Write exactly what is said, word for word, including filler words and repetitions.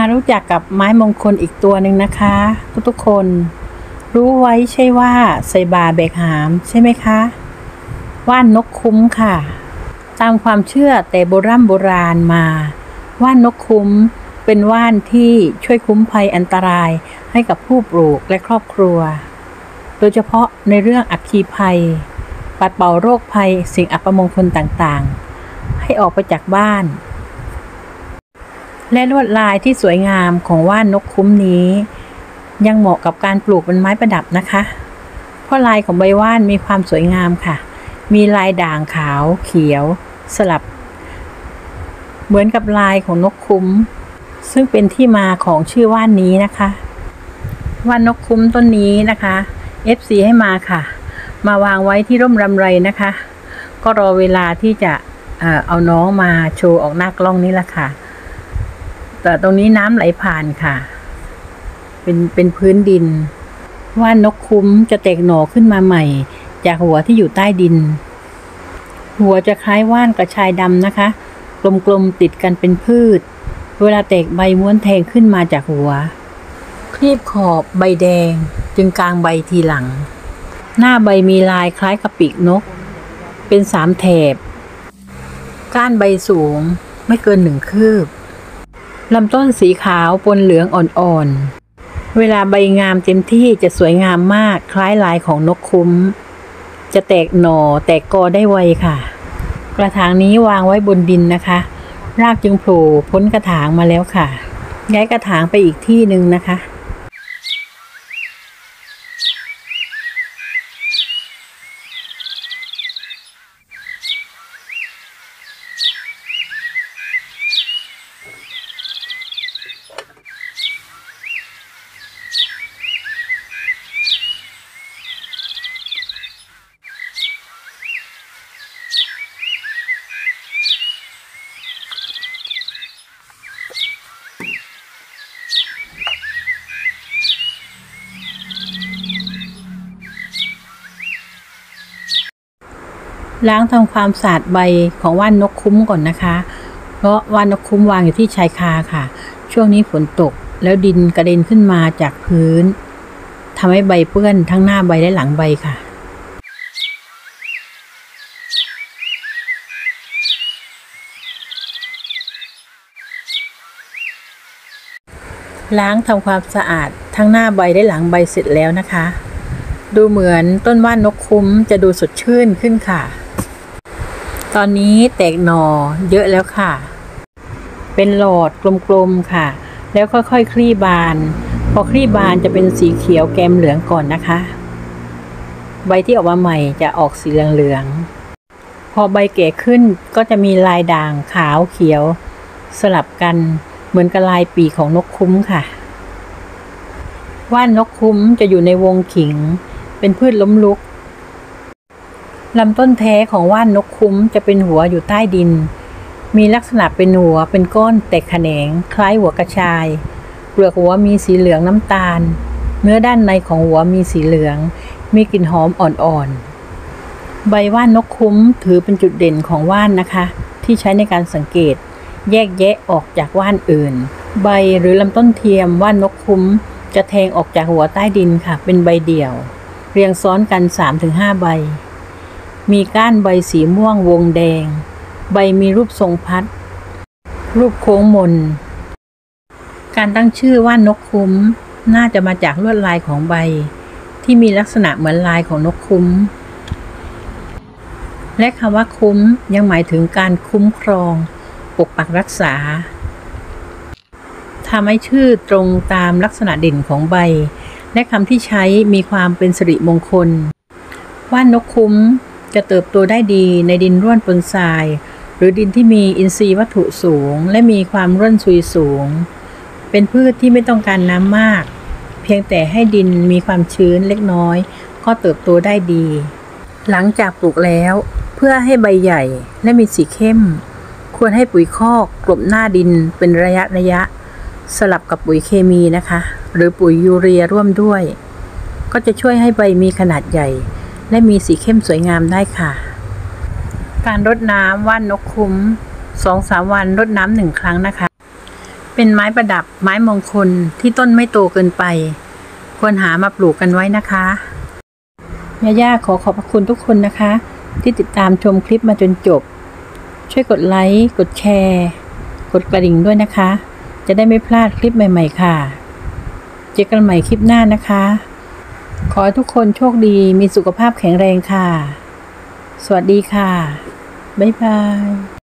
มารู้จักกับไม้มงคลอีกตัวหนึ่งนะคะทุกๆคนรู้ไว้ใช่ว่าใส่บาแบกหามใช่ไหมคะว่านนกคุ้มค่ะตามความเชื่อแต่โบราณโบราณมาว่านนกคุ้มเป็นว่านที่ช่วยคุ้มภัยอันตรายให้กับผู้ปลูกและครอบครัวโดยเฉพาะในเรื่องอัคคีภัยปัดเป่าโรคภัยสิ่งอัปมงคลต่างๆให้ออกไปจากบ้านและลวดลายที่สวยงามของว่านนกคุ้มนี้ยังเหมาะกับการปลูกเป็นไม้ประดับนะคะเพราะลายของใบว่านมีความสวยงามค่ะมีลายด่างขาวเขียวสลับเหมือนกับลายของนกคุ้มซึ่งเป็นที่มาของชื่อว่านนี้นะคะว่านนกคุ้มต้นนี้นะคะ เอฟ ซี ให้มาค่ะมาวางไว้ที่ร่มรำไรนะคะก็รอเวลาที่จะเอ่อเอาน้องมาโชว์ออกหน้ากล้องนี้ละค่ะแต่ตรงนี้น้ำไหลผ่านค่ะเป็นเป็นพื้นดินว่านนกคุ้มจะแตกหน่อขึ้นมาใหม่จากหัวที่อยู่ใต้ดินหัวจะคล้ายว่านกระชายดำนะคะกลมๆติดกันเป็นพืชเวลาแตกใบม้วนแทงขึ้นมาจากหัวคลีบขอบใบแดงจึงกลางใบทีหลังหน้าใบมีลายคล้ายกับปีกนกเป็นสามแถบก้านใบสูงไม่เกินหนึ่งคืบลำต้นสีขาวปนเหลืองอ่อนๆเวลาใบงามเต็มที่จะสวยงามมากคล้ายลายของนกคุ้มจะแตกหน่อแตกกอได้ไวค่ะกระถางนี้วางไว้บนดินนะคะรากจึงโผล่พ้นกระถางมาแล้วค่ะย้ายกระถางไปอีกที่หนึ่งนะคะล้างทำความสะอาดใบของว่านนกคุ้มก่อนนะคะเพราะว่านนกคุ้มวางอยู่ที่ชายคาค่ะช่วงนี้ฝนตกแล้วดินกระเด็นขึ้นมาจากพื้นทำให้ใบเปื้อนทั้งหน้าใบและหลังใบค่ะล้างทำความสะอาดทั้งหน้าใบและหลังใบเสร็จแล้วนะคะดูเหมือนต้นว่านนกคุ้มจะดูสดชื่นขึ้นค่ะตอนนี้แตกหน่อเยอะแล้วค่ะเป็นหลอดกลมๆค่ะแล้วค่อยๆคลี่บานพอคลี่บานจะเป็นสีเขียวแกมเหลืองก่อนนะคะใบที่ออกมาใหม่จะออกสีเหลืองๆพอใบแก่ขึ้นก็จะมีลายด่างขาวเขียวสลับกันเหมือนกับลายปีกของนกคุ้มค่ะว่านนกคุ้มจะอยู่ในวงขิงเป็นพืชล้มลุกลำต้นแท้ของว่านนกคุ้มจะเป็นหัวอยู่ใต้ดินมีลักษณะเป็นหัวเป็นก้อนแตกแขนงคล้ายหัวกระชายเปลือกหัวมีสีเหลืองน้ำตาลเนื้อด้านในของหัวมีสีเหลืองมีกลิ่นหอมอ่อนๆใบว่านนกคุ้มถือเป็นจุดเด่นของว่านนะคะที่ใช้ในการสังเกตแยกแยะออกจากว่านอื่นใบหรือลำต้นเทียมว่านนกคุ้มจะแทงออกจากหัวใต้ดินค่ะเป็นใบเดี่ยวเรียงซ้อนกัน สามถึงห้า ใบมีก้านใบสีม่วงวงแดงใบมีรูปทรงพัดรูปโค้งมนการตั้งชื่อว่านนกคุ้มน่าจะมาจากลวดลายของใบที่มีลักษณะเหมือนลายของนกคุ้มและคำว่าคุ้มยังหมายถึงการคุ้มครองปกปักรักษาทำให้ชื่อตรงตามลักษณะเด่นของใบและคำที่ใช้มีความเป็นสิริมงคลว่านนกคุ้มจะเติบโตได้ดีในดินร่วนปนทรายหรือดินที่มีอินทรีย์วัตถุสูงและมีความร่วนซุยสูงเป็นพืชที่ไม่ต้องการน้ำมากเพียงแต่ให้ดินมีความชื้นเล็กน้อยก็เติบโตได้ดีหลังจากปลูกแล้วเพื่อให้ใบใหญ่และมีสีเข้มควรให้ปุ๋ยคอกกลบหน้าดินเป็นระยะระยะสลับกับปุ๋ยเคมีนะคะหรือปุ๋ยยูเรียร่วมด้วยก็จะช่วยให้ใบมีขนาดใหญ่และมีสีเข้มสวยงามได้ค่ะการรดน้ำว่านนกคุ้ม สองถึงสาม วันรดน้ำหนึ่งครั้งนะคะเป็นไม้ประดับไม้มงคลที่ต้นไม่โตเกินไปควรหามาปลูกกันไว้นะคะย่าๆขอขอบพระคุณทุกคนนะคะที่ติดตามชมคลิปมาจนจบช่วยกดไลค์กดแชร์กดกระดิ่งด้วยนะคะจะได้ไม่พลาดคลิปใหม่ๆค่ะเจอกันใหม่คลิปหน้านะคะขอให้ทุกคนโชคดีมีสุขภาพแข็งแรงค่ะสวัสดีค่ะบ๊ายบาย